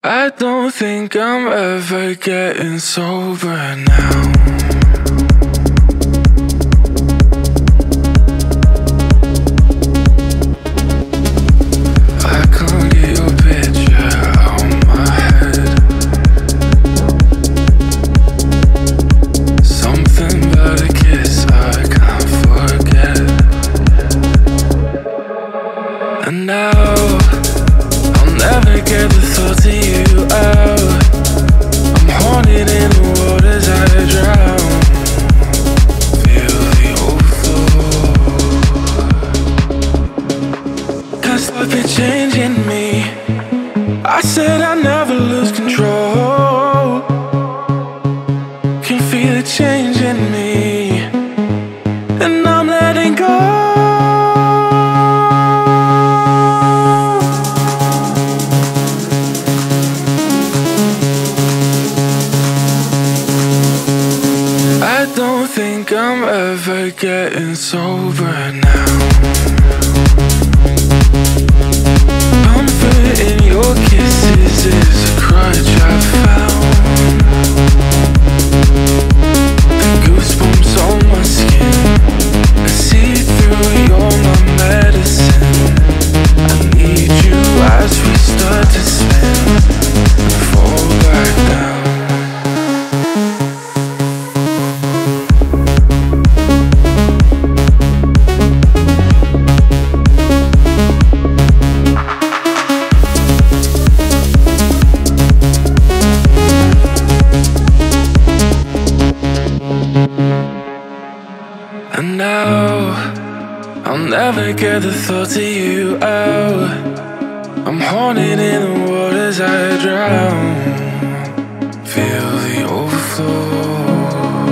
I don't think I'm ever getting sober now. I can't get your picture out of my head. Something about a kiss I can't forget. And now I'll never get the thought of you out. I'm haunted in the waters I drown. Feel the overflow. Can't stop it changing me. I said I'd never lose control. Can feel it changing me, and I'm letting go. I don't think I'm ever getting sober now. Comfort in your kisses is a crutch I've found. The goosebumps on my skin, I see through, you're my medicine. I need you as we start to spin and fall back down. And now I'll never get the thought of you out. I'm haunted in the waters I drown. Feel the overflow.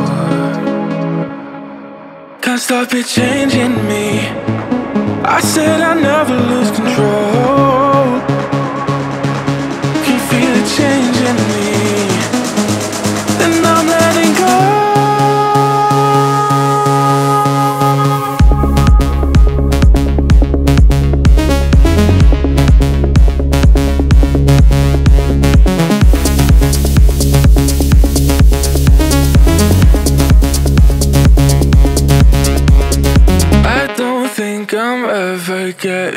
Can't stop it changing me. I said I'd never lose control. Can feel it changing me, and I'm letting go. I'm ever getting